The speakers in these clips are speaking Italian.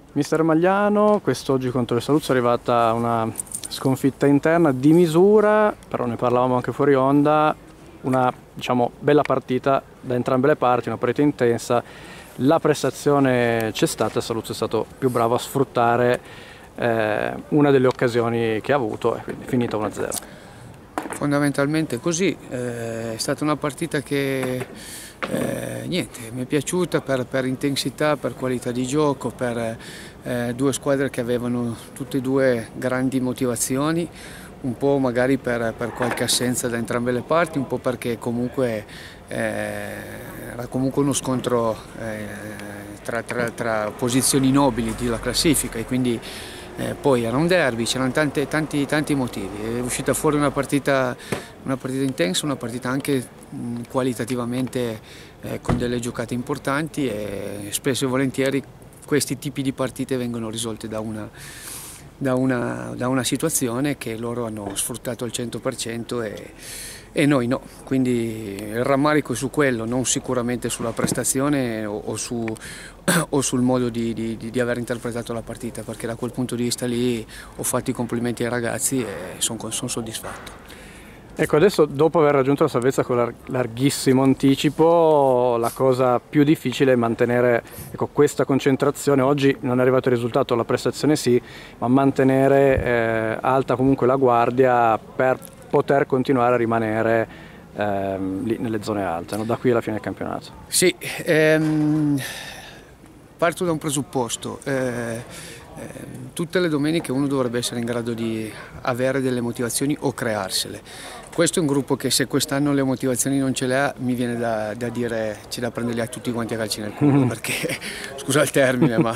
Mister Magliano, quest'oggi contro il Saluzzo è arrivata una sconfitta interna di misura, però ne parlavamo anche fuori onda, una bella partita da entrambe le parti, una partita intensa, la prestazione c'è stata, il Saluzzo è stato più bravo a sfruttare una delle occasioni che ha avuto e quindi è finita 1-0. Fondamentalmente così, è stata una partita che niente, mi è piaciuta per intensità, per qualità di gioco, per due squadre che avevano tutte e due grandi motivazioni, un po' magari per qualche assenza da entrambe le parti, un po' perché comunque era comunque uno scontro tra posizioni nobili della classifica e quindi poi era un derby, c'erano tanti motivi, è uscita fuori una partita intensa, una partita anche qualitativamente con delle giocate importanti e spesso e volentieri questi tipi di partite vengono risolte da una situazione che loro hanno sfruttato al 100% e noi no, quindi il rammarico è su quello, non sicuramente sulla prestazione o sul modo di aver interpretato la partita, perché da quel punto di vista lì ho fatto i complimenti ai ragazzi e sono soddisfatto. Ecco, adesso dopo aver raggiunto la salvezza con larghissimo anticipo, la cosa più difficile è mantenere questa concentrazione. Oggi non è arrivato il risultato, la prestazione sì, ma mantenere alta comunque la guardia per poter continuare a rimanere lì nelle zone alte, no? Da qui alla fine del campionato. Sì, parto da un presupposto. Tutte le domeniche uno dovrebbe essere in grado di avere delle motivazioni o crearsele. Questo è un gruppo che se quest'anno le motivazioni non ce le ha, mi viene da dire c'è da prenderli a tutti quanti a calci nel culo, perché scusa il termine, ma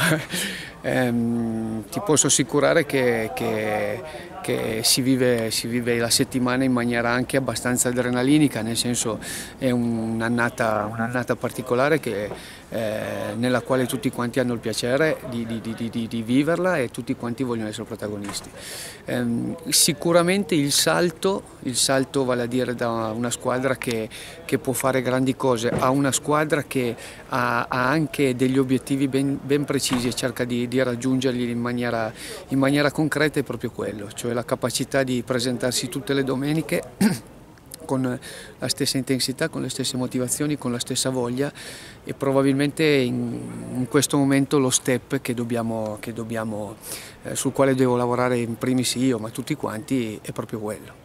ti posso assicurare che si vive la settimana in maniera anche abbastanza adrenalinica, nel senso è un'annata particolare nella quale tutti quanti hanno il piacere di viverla e tutti quanti vogliono essere protagonisti. Sicuramente il salto vale a dire da una squadra che può fare grandi cose a una squadra che ha anche degli obiettivi ben precisi e cerca di raggiungerli in maniera concreta è proprio quello, cioè la capacità di presentarsi tutte le domeniche con la stessa intensità, con le stesse motivazioni, con la stessa voglia e probabilmente in questo momento lo step sul quale devo lavorare in primis io, ma tutti quanti, è proprio quello.